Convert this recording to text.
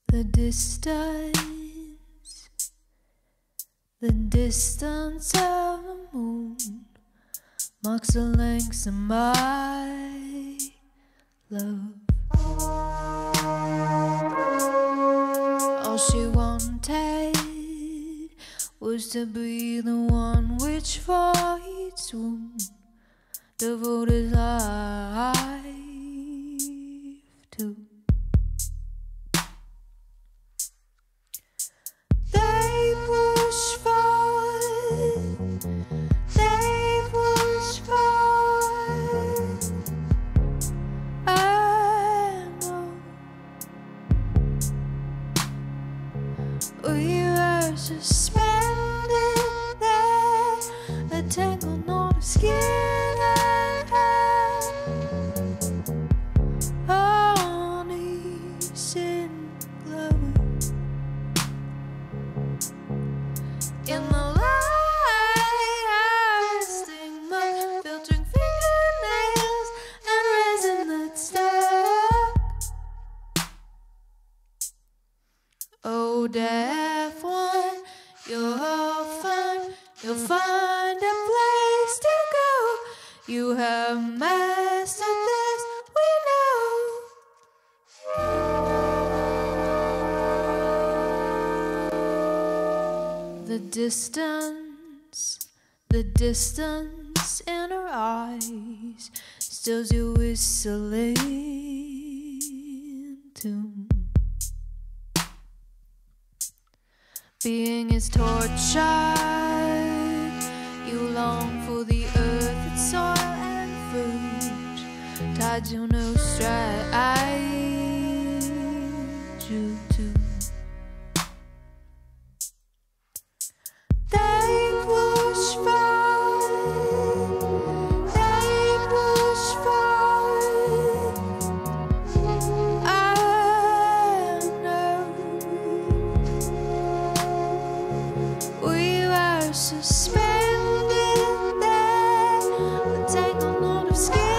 The distance of the moon marks the lengths of my love. All she wanted was to be the one which for each swoon devote his life to. They push forward, they push forward. I know we were suspended there, a tangled knot of skin. In the light, I sting my filtering fingernails and resin that stuck. Oh, deaf one, you'll find a place to go. You have mastered this, we know. The distance in her eyes stills your whistling tune. Being is tortured, you long for the earth, its soil and fruit. Tides you know stride you to. They push forward, they push forward. I know we were suspended there, a tangled knot of skin.